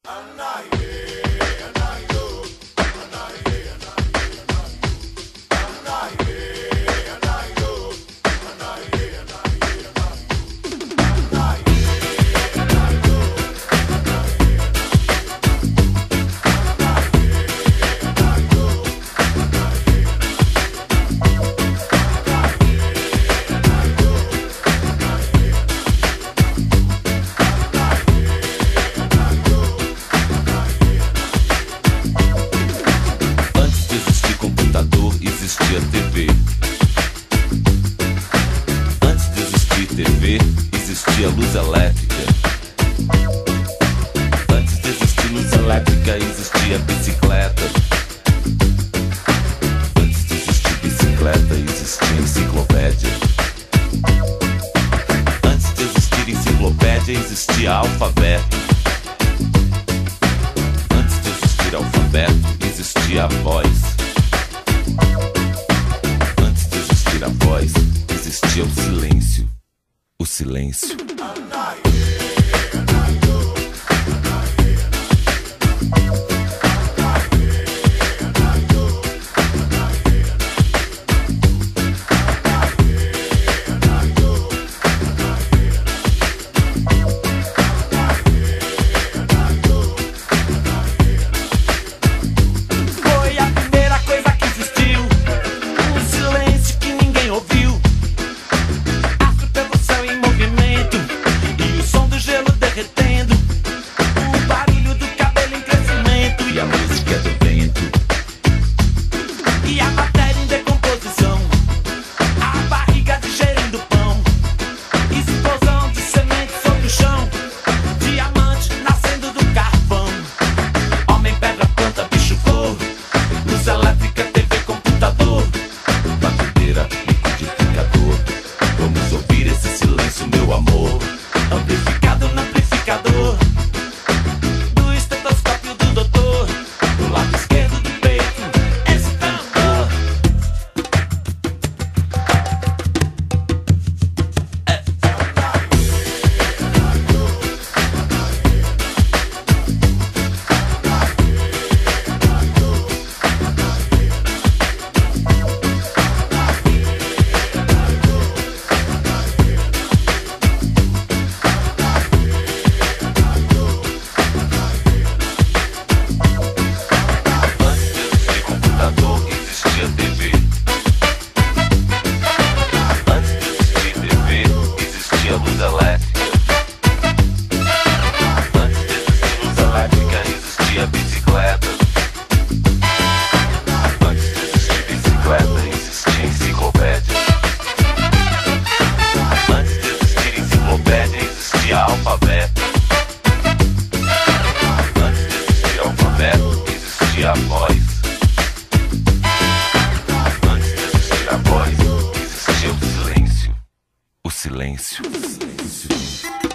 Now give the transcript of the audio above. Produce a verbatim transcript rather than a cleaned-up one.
Existia T V. Antes de existir T V, existia luz elétrica. Antes de existir luz elétrica, existia bicicleta. Antes de existir bicicleta, existia enciclopédia. Antes de existir enciclopédia, existia alfabeto. Antes de existir alfabeto, existia a voz. A voz, existia o silêncio. O silêncio. A voz. Antes de existir a voz, existia o silêncio. O silêncio. O silêncio.